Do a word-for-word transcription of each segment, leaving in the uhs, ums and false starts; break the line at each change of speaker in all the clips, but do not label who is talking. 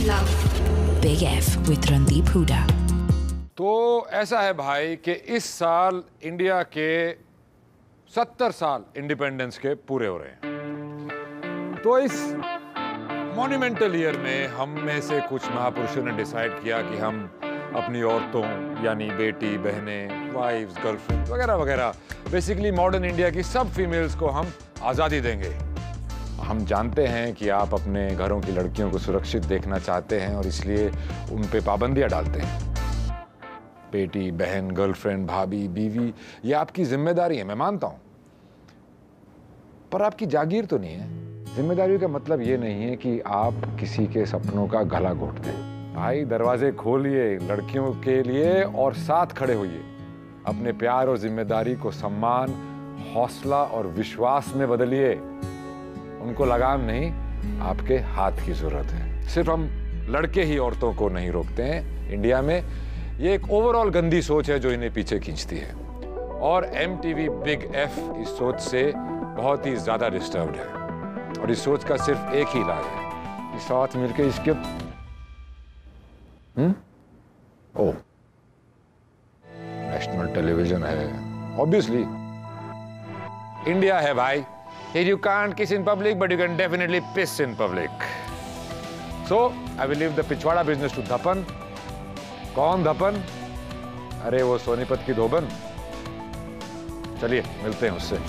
love. Big F with Randeep Hooda.
तो ऐसा है भाई कि इस साल इंडिया के सत्तर साल इंडिपेंडेंस के पूरे हो रहे हैं। तो इस मॉन्यूमेंटल ईयर में हम में से कुछ महापुरुषों ने डिसाइड किया कि हम अपनी औरतों यानी बेटी, बहनें, वाइफ्स, गर्लफ्रेंड वगैरह वगैरह बेसिकली मॉडर्न इंडिया की सब फीमेल्स को हम आज़ादी देंगे। हम जानते हैं कि आप अपने घरों की लड़कियों को सुरक्षित देखना चाहते हैं और इसलिए उन पे पाबंदियां डालते हैं। बेटी, बहन, गर्लफ्रेंड, भाभी, बीवी, ये आपकी जिम्मेदारी है, मैं मानता हूं, पर आपकी जागीर तो नहीं है। जिम्मेदारी का मतलब ये नहीं है कि आप किसी के सपनों का गला घोट दें। भाई दरवाजे खोलिए लड़कियों के लिए और साथ खड़े होइए। अपने प्यार और जिम्मेदारी को सम्मान, हौसला और विश्वास में बदलिए। उनको लगाम नहीं, आपके हाथ की जरूरत है। सिर्फ हम लड़के ही औरतों को नहीं रोकते हैं इंडिया में, ये एक ओवरऑल गंदी सोच है जो इन्हें पीछे खींचती है। और M T V big F इस सोच से बहुत ही ज्यादा डिस्टर्ब्ड है और इस सोच का सिर्फ एक ही इलाज है कि साथ मिलकर इसके हम्म ओ नेशनल टेलीविजन है, ऑब्वियसली इंडिया है भाई। Here you can't kiss in public, but you can definitely piss in public. So, I will leave the पिछवाड़ा business to धपन। कौन धपन? अरे वो सोनीपत की धोबन। चलिए मिलते हैं उससे।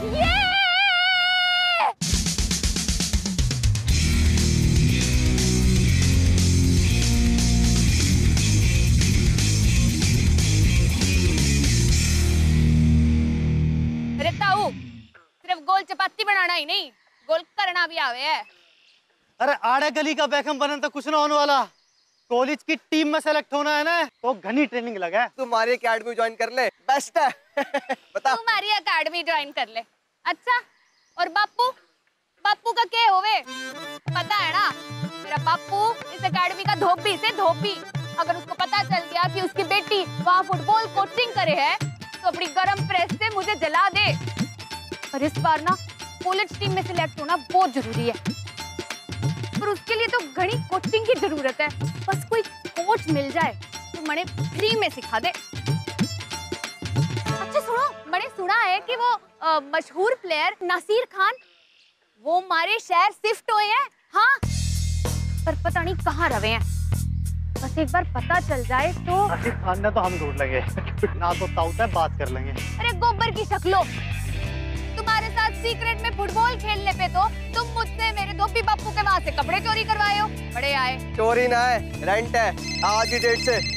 अरे ताऊ, सिर्फ गोल चपाती बनाना ही नहीं, गोल करना भी आवे है।
अरे आड़े गली का बैकम बनन तो कुछ ना होने वाला। कॉलेज की टीम में सेलेक्ट होना है ना, तो घनी ट्रेनिंग लगा है।
तुम्हारी एकेडमी ज्वाइन कर ले, बेस्ट है। बता।
तुम्हारी एकेडमी ज्वाइन कर ले। अच्छा, और बापू बापू का क्या होवे? पता है ना, मेरा बापू इस एकेडमी का धोबी से धोबी। अगर उसको पता चल गया कि उसकी बेटी वहाँ फुटबॉल कोचिंग करे है, तो अपनी गरम प्रेस से मुझे जला दे। पर इस बार ना कॉलेज टीम में सिलेक्ट होना बहुत जरूरी है, पर उसके लिए तो घनी कोचिंग की जरूरत है। बस कोई कोच मिल जाए तो मैंने फ्री में सिखा दे। अच्छा सुनो, मैंने सुना है कि वो आ, मशहूर प्लेयर नासिर खान वो हमारे शहर शिफ्ट हुए हैं। हाँ, पर पता नहीं कहाँ रहे हैं। बस एक बार पता चल जाए तो।
नासिर खान ने तो हम ढूंढ लेंगे ना, तो ताऊत है, बात कर लेंगे।
अरे गोबर की शक्लो, तुम्हारे साथ सीक्रेट में फुटबॉल खेलने पे तो तुम मुझसे मेरे धोबी बापू के वहां से कपड़े चोरी करवाए हो। बड़े आए।
चोरी ना है, रेंट है आज की डेट से।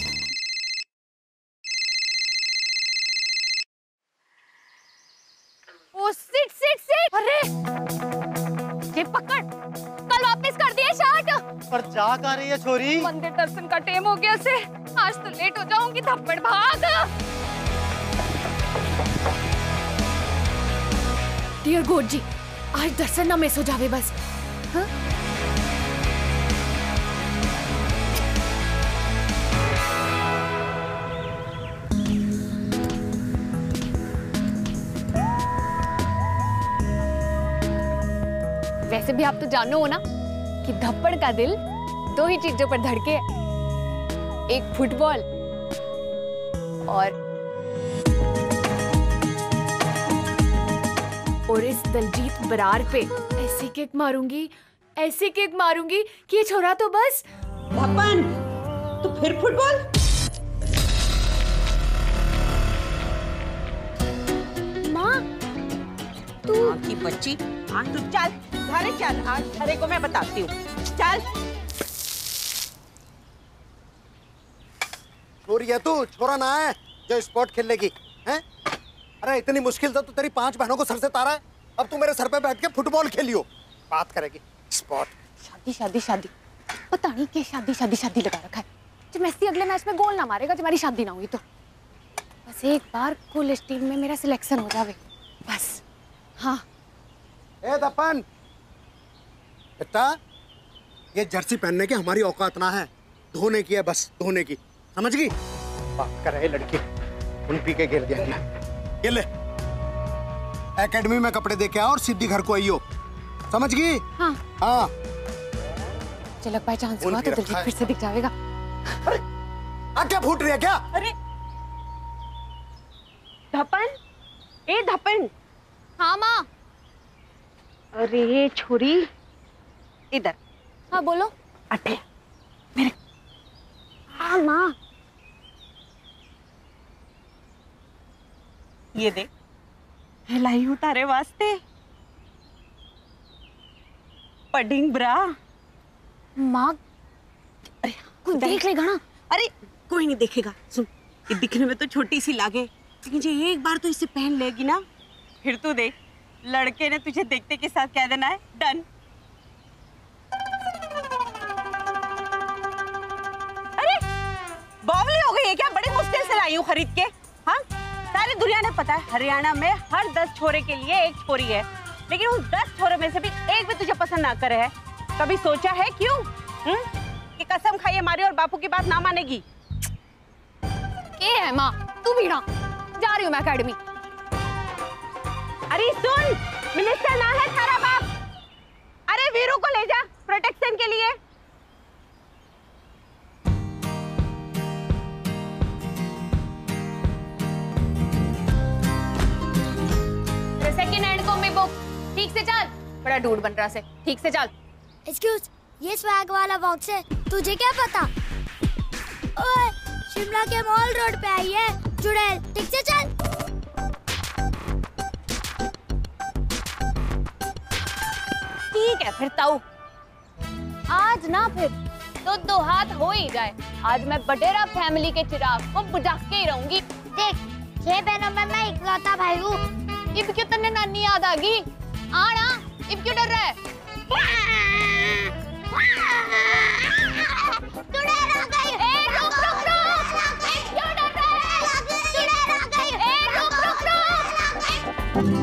Oh sit sit sit. अरे ये पकड़, कल वापस कर दिए शर्ट।
पर जा कहाँ रही है छोरी?
मंदिर दर्शन का टाइम हो गया से, आज तो लेट हो जाऊंगी। थप्पड़ भाग। डियर गॉड जी, आज दर्शन ना मिस हो जावे बस। हाँ? वैसे भी आप तो जानो हो ना कि धप्पड़ का दिल दो ही चीजों पर धड़के है, एक फुटबॉल और और इस दलजीत बरार पे ऐसी किक मारूंगी, ऐसी किक मारूंगी कि ये छोरा तो बस।
धपन, तो फिर फुटबॉल?
माँ, तू
माँ की बच्ची, आज तू चल, घरे चल। आज घरे को मैं बताती हूँ, चल।
छोरी है तू, छोरा ना है जो स्पोर्ट खेलने की है। अरे इतनी मुश्किल से तो तेरी पांच बहनों को सर से तारा है, अब तू मेरे सर पे बैठ के फुटबॉल खेलियो, बात करेगी स्पोर्ट।
शादी शादी शादी, पता नहीं क्या शादी शादी शादी लगा रखा है। जब मेसी अगले मैच में गोल ना मारेगा, जब हमारी शादी ना हुई तो। बस एक बार कॉलेज टीम में मेरा सिलेक्शन हो जावे बस। हाँ
ए दपन बेटा, ये जर्सी पहनने की हमारी औकात ना है, धोने की है बस, धोने की, समझ गई? बात कर रहे लड़की, उन पी के गिर दिया। ये ले, एकेडमी में कपड़े दे के आओ और सीधी घर को आइयो, समझ गई?
हाँ।
हाँ।
चलक बाय चांस हुआ तो दिलजीत फिर से दिख जाएगा।
अरे क्या फूट रही है क्या?
अरे धपन, ए धपन।
हाँ माँ।
अरे छोरी इधर।
हाँ बोलो।
अटे मेरे। हाँ माँ। ये देख, हिलाई उतारे वास्ते पडिंग ब्रा।
माँ कोई देख लेगा ना?
अरे कोई नहीं देखेगा। सुन, ये दिखने में तो छोटी सी लागे, लेकिन जो एक बार तो इसे पहन लेगी ना, फिर तू देख, लड़के ने तुझे देखते के साथ कह देना है डन। अरे बावली हो गई है क्या? बड़ी मुश्किल से लाई हूँ खरीद के। हाँ, सारी दुनिया ने पता है हरियाणा में हर दस छोरे के लिए एक छोरी है, लेकिन उस दस छोरे में से भी एक भी तुझे पसंद ना करे है। कभी सोचा है क्यों? हम्म? कि कसम खाई हमारी और बापू की बात ना मानेगी।
ये है माँ, तू भी ना। जा रही हूँ मैं एकेडमी।
अरे सुन, मिनिस्टर ना है थारा बाप। अरे वीरू को ले जा प्रोटेक्शन के लिए।
सेकंड हैंड को मैं बुक। ठीक से चल, बड़ा डूड बन रहा से। ठीक से चल।
एक्सक्यूज, ये स्वैग वाला बॉक्स है, तुझे क्या पता? ओए, शिमला के मॉल रोड पे आई है चुड़ैल। ठीक से चल।
ठीक है फिर ताऊ, आज ना फिर तो दो हाथ हो ही जाए। आज मैं बटेरा फैमिली के चिराग को बुझा के ही रहूंगी।
देख, छह बहनों में मैं इकलौता भाई हूँ।
इब क्यों तन्ने नानी याद आ गई? आना, इब क्यों डर रहा है?
चुड़ैल आ गई।
ए रुक रुक रुक, इब क्यों डर रहा है?
चुड़ैल आ गई।
ए रुक रुक रुक।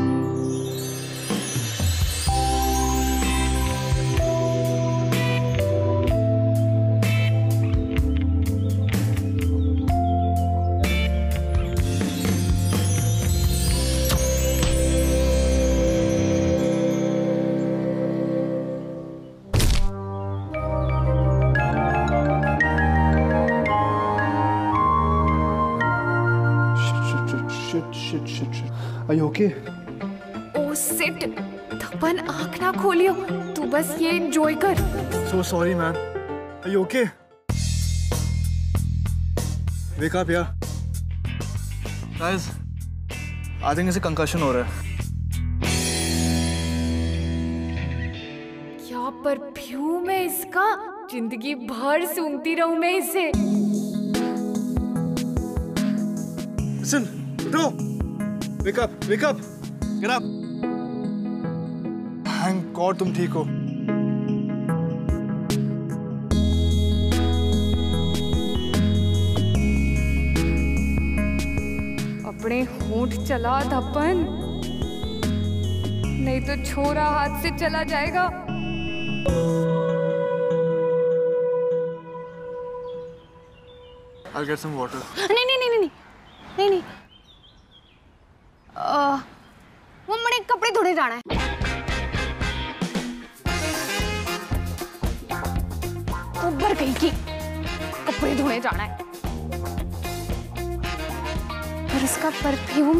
Are you okay?
Oh sit, धपन आँख ना खोलियो, तू बस ये एंजॉय कर।
So sorry, man. Are you okay? Wake up, yeah. Guys, I think इसे कंकशन हो रहा है।
क्या परफ्यूम है इसका, जिंदगी भर सूंघती रहूं मैं इसे।
Listen, उठो। Wake up, wake up, get up. Thank God तुम ठीक हो।
अपने होंठ चला धपन, नहीं तो छोरा हाथ से चला जाएगा।
I'll get some water.
नहीं नहीं नहीं नहीं नहीं नहीं, आ, वो मने कपड़े धोने जाना है। ऊपर कहीं की कपड़े धोने जाना है। और इसका परफ्यूम,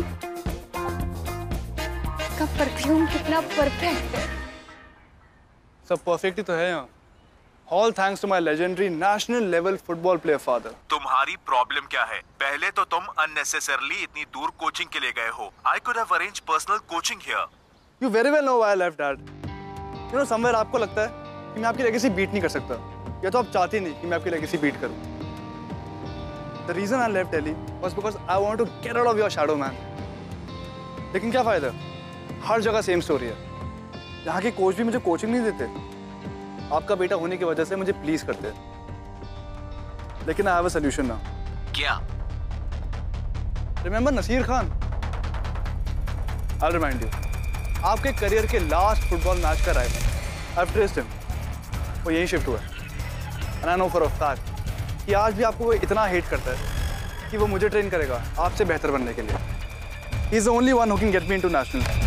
इसका परफ्यूम कितना परफेक्ट है।
सब परफेक्ट ही तो है यहाँ। All thanks to my legendary national level football player father.
तुम्हारी प्रॉब्लम क्या है? पहले तो तुम unnecessarily इतनी दूर कोचिंग के लिए गए हो। I could have arranged personal coaching here.
You very well know why I left, Dad. You know, somewhere आपको लगता है कि मैं आपकी लेगेसी बीट नहीं कर सकता, या तो आप चाहती नहीं कि मैं आपकी लेगेसी बीट करूं। The reason I left Delhi was because I wanted to get out of your shadow, man. लेकिन क्या फायदा? हर जगह सेम स्टोरी है। यहाँ के कोच भी मुझे कोचिंग नहीं देते। आपका बेटा होने की वजह से मुझे प्लीज करते हैं। लेकिन I have a solution now.
क्या?
Remember Naseer Khan? I will remind you. आपके करियर के लास्ट फुटबॉल मैच का rival, I have traced him. वो यहीं शिफ्ट हुआ है। And I know for a fact कि आज भी आपको वो इतना हेट करता है कि वो मुझे ट्रेन करेगा आपसे बेहतर बनने के लिए। He is the only one who can get me into national.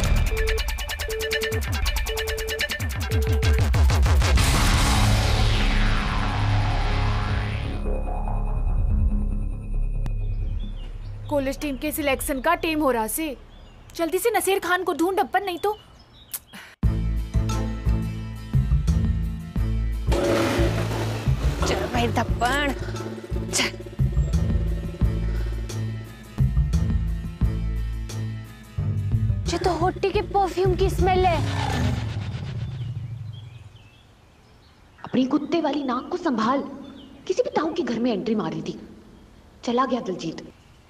College team के सिलेक्शन का टाइम हो रहा से। जल्दी से नसीर खान को ढूंढ अपन, नहीं तो।
चल भाई धप्पन, चल। ये तो होट्टी के परफ्यूम की स्मेल है।
अपनी कुत्ते वाली नाक को संभाल, किसी भी ताऊ के घर में एंट्री मारी थी। चला गया दिलजीत।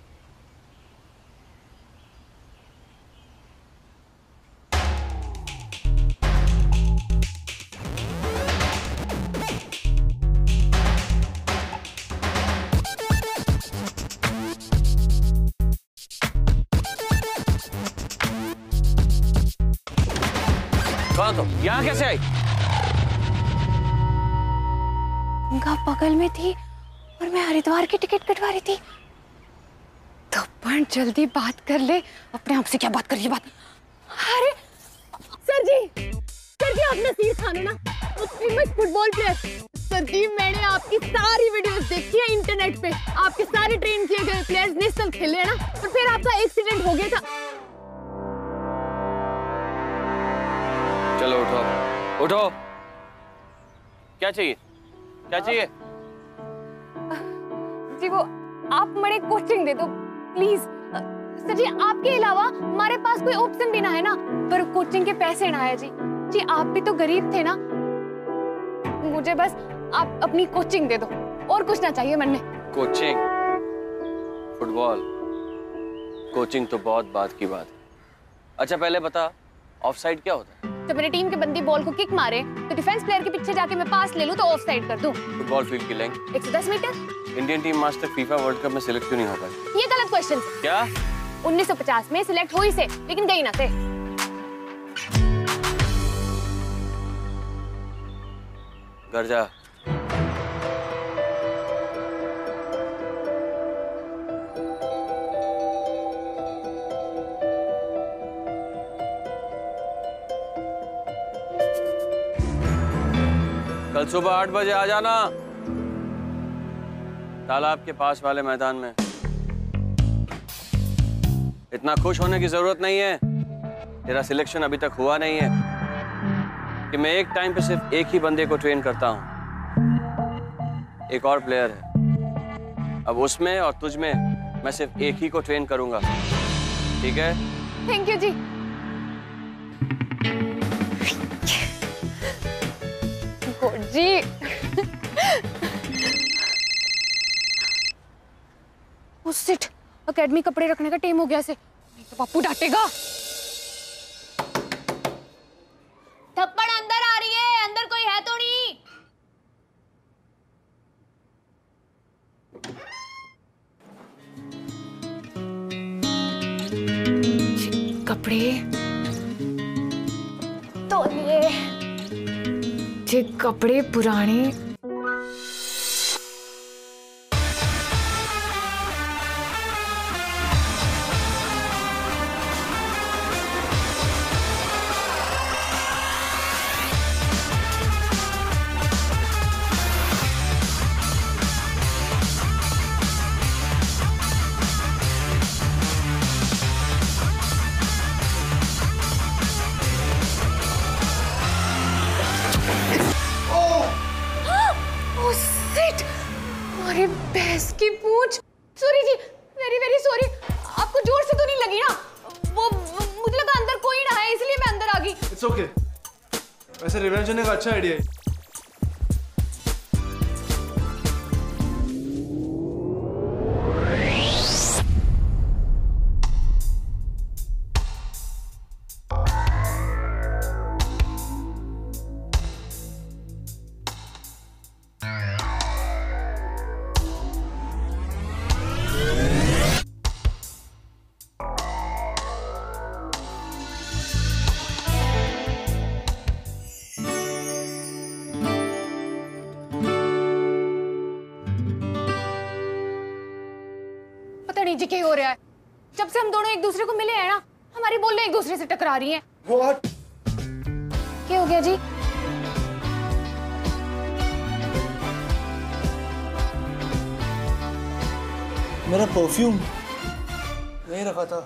कौन तो? यहाँ कैसे आई?
उनका बगल में थी और मैं हरिद्वार की टिकट कटवा रही थी। तो पर जल्दी बात कर ले। अपने आप से क्या बात कर रही है बात? अरे सर जी, सर जी आप नसीर खान हो ना, वो फेमस फुटबॉल प्लेयर। सर जी मैंने आपकी सारी वीडियोस देखी है इंटरनेट पे। आपके सारे ट्रेन किए गए प्लेयर्स नेशनल खेले हैं ना, और फिर आपका एक्सीडेंट हो गया था।
चलो उठो, उठो। क्या चाहिए? क्या चाहिए?
जी वो आप मेरे कोचिंग दे दो प्लीज। सर जी आपके अलावा हमारे पास कोई ऑप्शन भी ना है ना, पर कोचिंग के पैसे ना है जी। जी आप भी तो गरीब थे ना, मुझे बस आप अपनी कोचिंग दे दो, और कुछ ना चाहिए मन में।
कोचिंग? फुटबॉल कोचिंग तो बहुत बात की बात है। अच्छा पहले बता, ऑफसाइड क्या होता है?
जब मेरी टीम के बंदी बॉल को किक मारे तो डिफेंस प्लेयर के पीछे जाके मैं पास ले लूं तो ऑफसाइड कर दूं।
फुटबॉल फील्ड की लेंथ
एक सौ दस मीटर।
इंडियन टीम आज तक फीफा वर्ल्ड कप में सिलेक्ट क्यों नहीं हो पाई?
ये गलत क्वेश्चन।
क्या?
उन्नीस सौ पचास में सिलेक्ट हुई से, लेकिन गई ना थे।
घर जा। कल सुबह आठ बजे आ जाना तालाब के पास वाले मैदान में। इतना खुश होने की जरूरत नहीं है, तेरा सिलेक्शन अभी तक हुआ नहीं है कि मैं एक टाइम पे सिर्फ एक ही बंदे को ट्रेन करता हूं। एक और प्लेयर है, अब उसमें और तुझ में मैं सिर्फ एक ही को ट्रेन करूंगा, ठीक है?
थैंक यू जी। जी ओ शिट, एकेडमी कपड़े रखने का टाइम हो गया से, नहीं तो बापू डांटेगा। थप्पड़ अंदर आ रही है, अंदर कोई है तो नहीं?
कपड़े तो लिए, जे कपड़े पुराने। अरे भैंस की पूंछ। सॉरी जी, वेरी वेरी सॉरी। आपको जोर से तो नहीं लगी ना? वो मुझे लगा अंदर कोई ना है, इसलिए मैं अंदर आ गई।
It's okay. वैसे रिवेंज होने का अच्छा आइडिया है।
जी क्या हो रहा है? जब से हम दोनों एक दूसरे को मिले हैं ना, हमारी बोलें एक दूसरे से टकरा रही हैं।
What?
क्या हो गया जी?
मेरा परफ्यूम रखा था।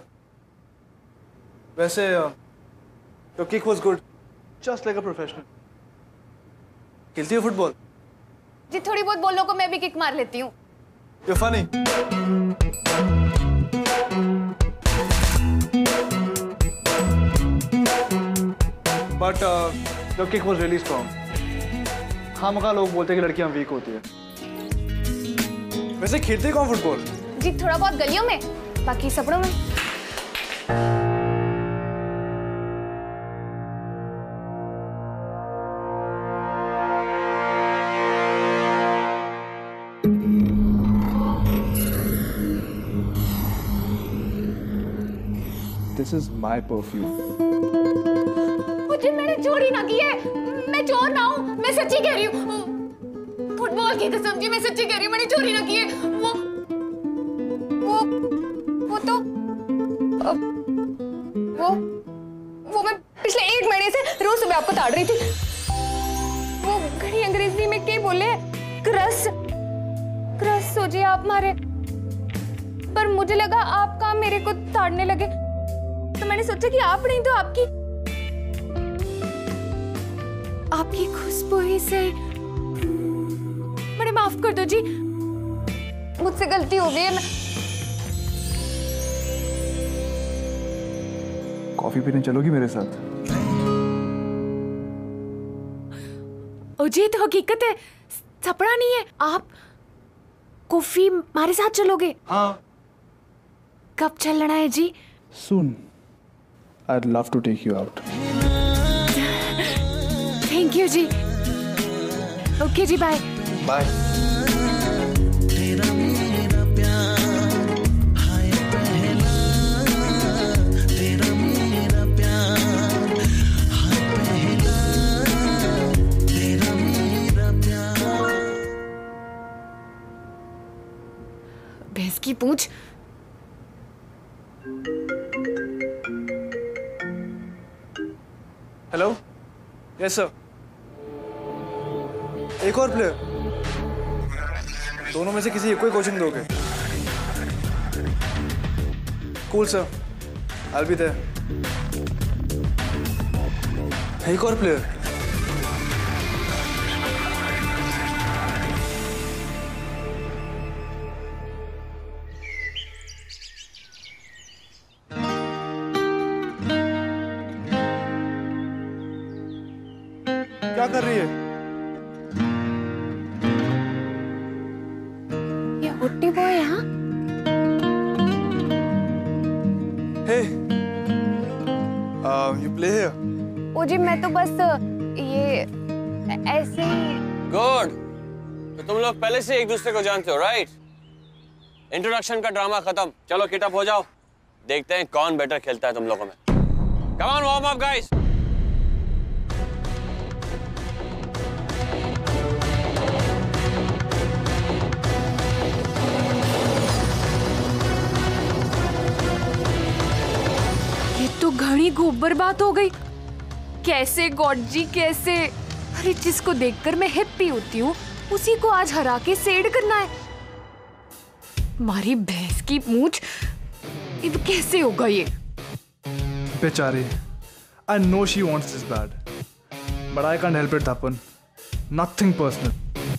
वैसे your kick was good, just like a professional. खेलती हो फुटबॉल?
जी थोड़ी बहुत बॉलों को मैं भी किक मार लेती हूँ।
You're funny. But uh, your kick was really strong. हाँ मगर लोग बोलते हैं कि लड़कियां वीक होती है। वैसे खेलते कौन फुटबॉल?
जी थोड़ा बहुत गलियों में, बाकी सपनों में।
This is my perfume.
मुझे मैंने चोरी ना की है, मैं चोर ना हूँ, मैं सच्ची कह रही हूँ। फुटबॉल की कसम जी मैं सच्ची कह रही हूँ, मैंने चोरी ना की है। वो वो वो तो वो वो मैं पिछले एक महीने से रोज सुबह आपको ताड़ रही थी। वो घड़ी अंग्रेजी में क्या बोले? क्रस क्रस सोचिए आप मारे, पर मुझे लगा आप काम मेरे को ताड़ने लगे, तो मैंने सोचा कि आप नहीं तो आपकी आपकी खुशबू ही से। मुझे माफ कर दो जी, मुझसे गलती हो गई है। मैं
कॉफी पीने चलोगी मेरे साथ?
ओ जी तो हकीकत है, सपना नहीं है। आप कॉफी हमारे साथ चलोगे?
हाँ।
कब चलना है जी?
Soon. I'd love to take you out.
Thank you जी। ओके जी, बाय
बाय।
भैंस की पूंछ।
Hello, yes sir. एक और प्लेयर? दोनों में से किसी एक को कोचिंग दोगे? Cool sir, I'll be there. एक और प्लेयर? क्या कर रही है?
ये हुट्टी बॉय यहाँ?
Hey, uh, you play here?
ओ जी मैं तो बस ये ऐसे ही।
गुड, तो तुम लोग पहले से एक दूसरे को जानते हो, राइट? इंट्रोडक्शन का ड्रामा खत्म, चलो किट अप हो जाओ, देखते हैं कौन बेटर खेलता है तुम लोगों में। Come on, warm up guys.
तो घनी गोबर बात हो गई। कैसे गॉड जी कैसे? अरे जिसको देखकर मैं हैप्पी होती हूँ उसी को आज हरा के सेड करना है। मारी भैंस की मूंछ, अब कैसे होगा ये?
बेचारी, I know she wants this bad, but I can't help it happen. Nothing personal.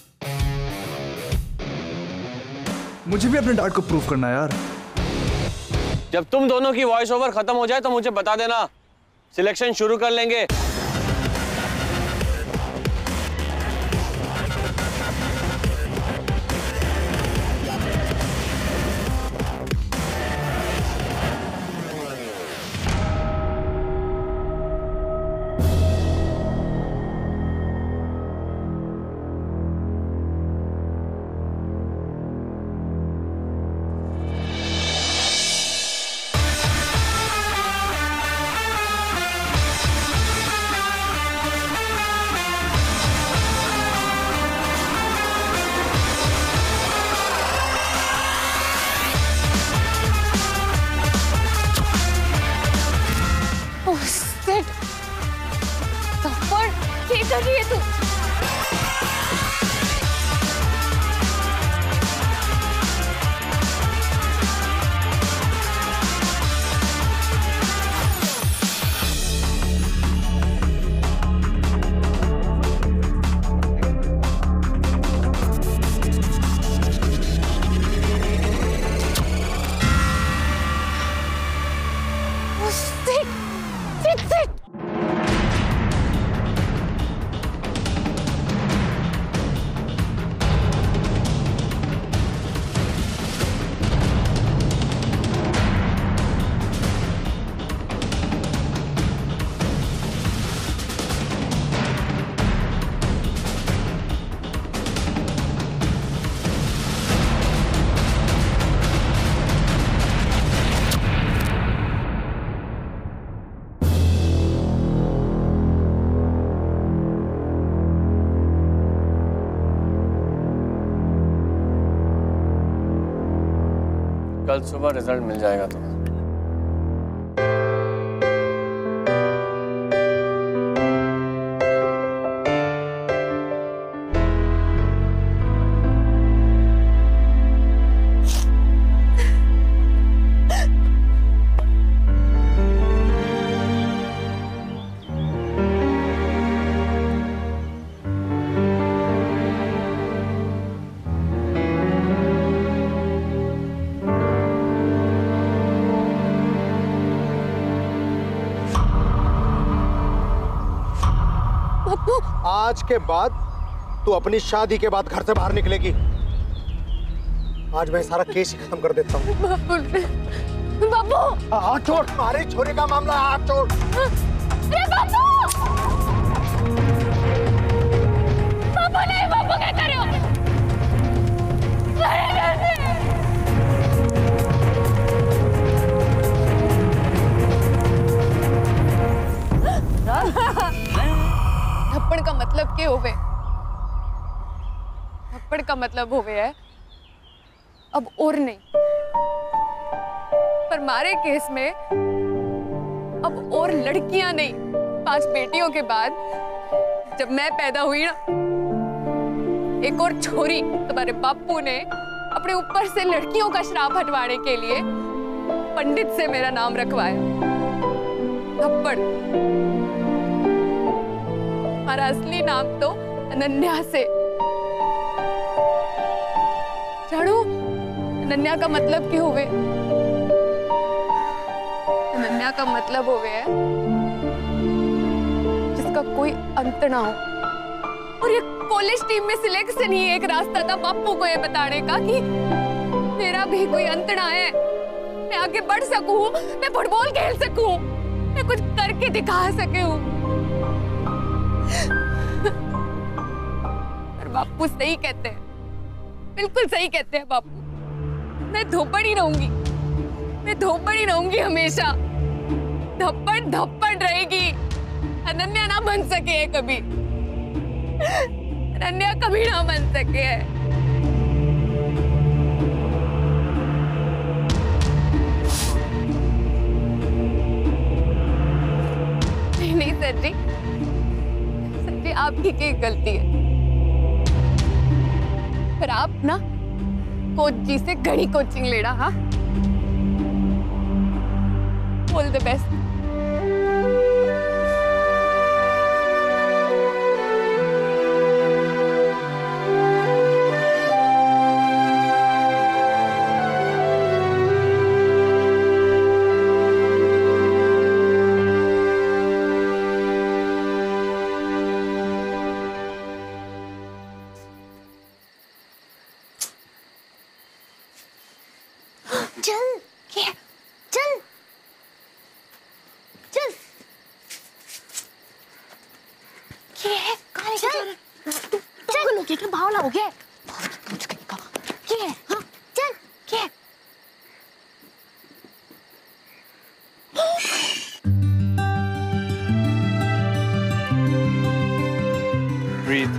मुझे भी अपने डैड को प्रूव करना है यार।
जब तुम दोनों की वॉइस ओवर खत्म हो जाए तो मुझे बता देना, सिलेक्शन शुरू कर लेंगे। कल सुबह रिजल्ट मिल जाएगा तुम्हें।
आज के बाद तू अपनी शादी के बाद घर से बाहर निकलेगी। आज मैं सारा केस ही खत्म कर देता हूँ।
बाबू
हाथ छोड़, हमारे छोरे का मामला है, हाथ छोड़।
अरे बाबू बाबू नहीं, बाबू क्या कर रहे हो? थप्पड़ का मतलब क्या होवे? थप्पड़ का मतलब होवे है अब और नहीं। पर मारे केस में अब और लड़कियां नहीं। पांच बेटियों के बाद जब मैं पैदा हुई ना, एक और छोरी तुम्हारे बापू ने अपने ऊपर से लड़कियों का श्राप हटवाने के लिए पंडित से मेरा नाम रखवाया, थप्पड़। हमारा असली नाम तो अनन्या से। जानू अनन्या का मतलब क्या होवे? अनन्या का मतलब होवे है जिसका कोई अंत ना हो। और ये कॉलेज टीम में सिलेक्शन ही एक रास्ता था बापू को ये बताने का कि मेरा भी कोई अंत ना है, मैं आगे बढ़ सकूं, मैं फुटबॉल खेल सकूं, मैं कुछ करके दिखा सकूं। पर बापू सही कहते हैं, बिल्कुल सही कहते हैं बापू। मैं धोपड़ ही रहूंगी, मैं धोपड़ ही रहूंगी हमेशा। धप्पड़ धप्पड़ रहेगी। अनन्या ना बन सके है कभी, अनन्या कभी ना बन सके है। नहीं नहीं सर जी, सर जी आपकी क्या गलती है? फिर आप ना कोच जी से घड़ी कोचिंग लेना। हाँ, ऑल द बेस्ट।
चल क्या? चल चल क्या है? कहाँ चल चल पागल हो गया क्या? बावला हो गया? क्या है? हाँ चल क्या?
Breathe.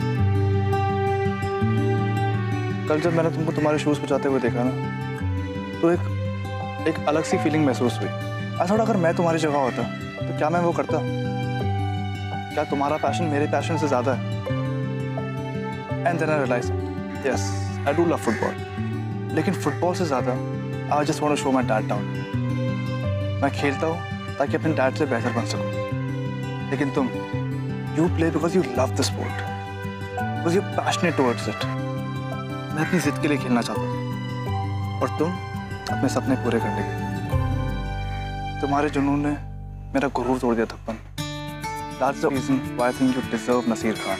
कल जब मैंने तुमको तुम्हारे शूज बजाते हुए देखा ना, तो एक एक अलग सी फीलिंग महसूस हुई। ऐसा थोड़ा अगर मैं तुम्हारी जगह होता तो क्या मैं वो करता? क्या तुम्हारा पैशन मेरे पैशन से ज्यादा है? And then I realize, yes I do love football, लेकिन फुटबॉल से ज्यादा I just want to show my dad down. मैं खेलता हूँ ताकि अपने डैड से बेहतर बन सकूं, लेकिन तुम you play because you love the sport, because you passionate towards it. मैं अपनी जिद के लिए खेलना चाहता हूँ और तुम अपने सपने पूरे करने के। तुम्हारे जुनून ने मेरा गुरूर तोड़ दिया थप्पन। That's the reason why I think you deserve Naseer Khan.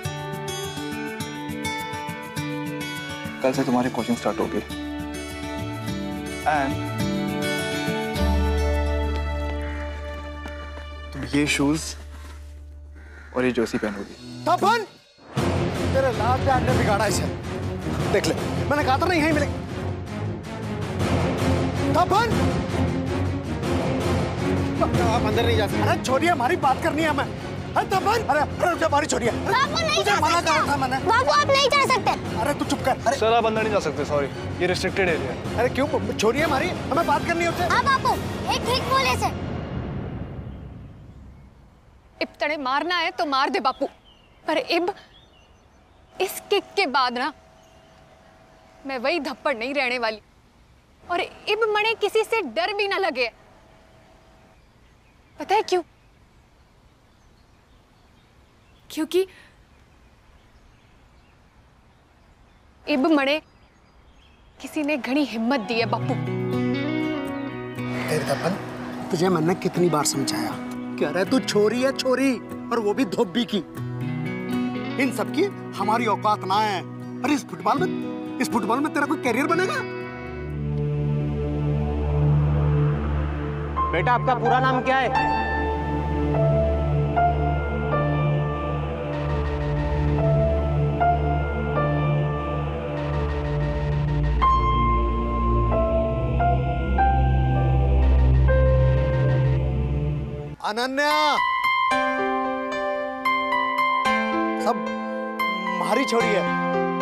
कल से तुम्हारी कोचिंग स्टार्ट होगी एंड तुम ये शूज और ये जर्सी पहनोगी।
थप्पन, तेरे लाल डैड ने बिगाड़ा इसे। देख ले, मैंने कहा था ना यहीं मिलेगा। थप्पन, आप अंदर नहीं जा सकते। अरे छोड़िए, हमारी बात करनी है हमें। अरे तपन, अरे अरे मुझे हमारी छोरी है।
बाबू नहीं
तुझे
जा
मना
सकते।
करा था मैंने।
बाबू आप नहीं जा सकते।
अरे तू चुप कर। अरे
सर आप अंदर नहीं जा सकते, सॉरी, ये रिस्ट्रिक्टेड एरिया है।
अरे क्यों, छोरी है हमारी, हमें बात करनी है उससे।
हाँ बाबू, एक ठीक बोले से।
इब तड़े मारना है तो मार दे बापू, पर इब इस किक के बाद ना मैं वही धप्पड़ नहीं रहने वाली। और इब मने किसी से डर भी ना लगे। पता है क्यों? क्योंकि इब मने किसी ने घनी हिम्मत दी है बापू।
तपन, तुझे मैंने कितनी बार समझाया कि अरे तू छोरी है, छोरी, और वो भी धोबी की। इन सब की हमारी औकात ना है। अरे इस फुटबॉल में, इस फुटबॉल में तेरा कोई कैरियर बनेगा?
बेटा आपका पूरा नाम क्या है?
अनन्या। सब हमारी छोरी है।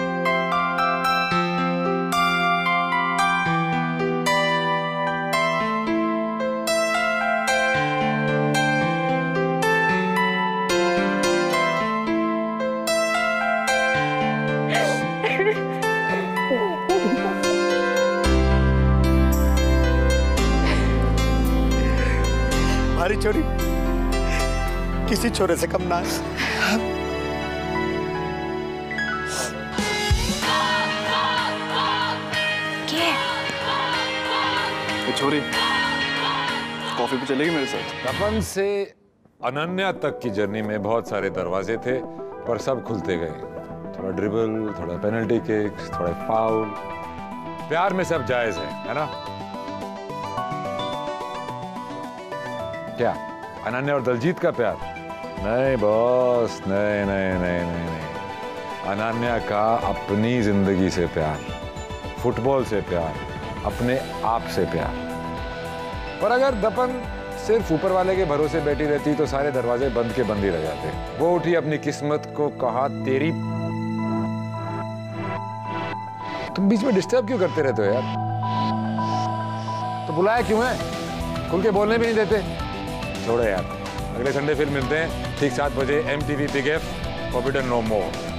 हमारी छोरी किसी छोरे से कम ना है।
ये छोरी कॉफी पे चलेगी मेरे साथ?
तपन से अनन्या तक की जर्नी में बहुत सारे दरवाजे थे, पर सब खुलते गए। थोड़ा ड्रिबल, थोड़ा पेनल्टी किक्स, थोड़ा फाउल। प्यार में सब जायज है, है ना? क्या अनन्या और दलजीत का प्यार? नहीं बॉस, नहीं नहीं नहीं नहीं नहीं। अनन्या का अपनी जिंदगी से प्यार, फुटबॉल से प्यार, अपने आप से प्यार। पर अगर दपन सिर्फ ऊपर वाले के भरोसे बैठी रहती तो सारे दरवाजे बंद के बंद ही रह जाते। वो उठी, अपनी किस्मत को कहा तेरी। तुम बीच में डिस्टर्ब क्यों करते रहते हो यार? तो बुलाया क्यों है? खुल के बोलने भी नहीं देते। छोड़ो यार, अगले संडे फिर मिलते हैं ठीक सात बजे M T V big F. Forbidden no मोर।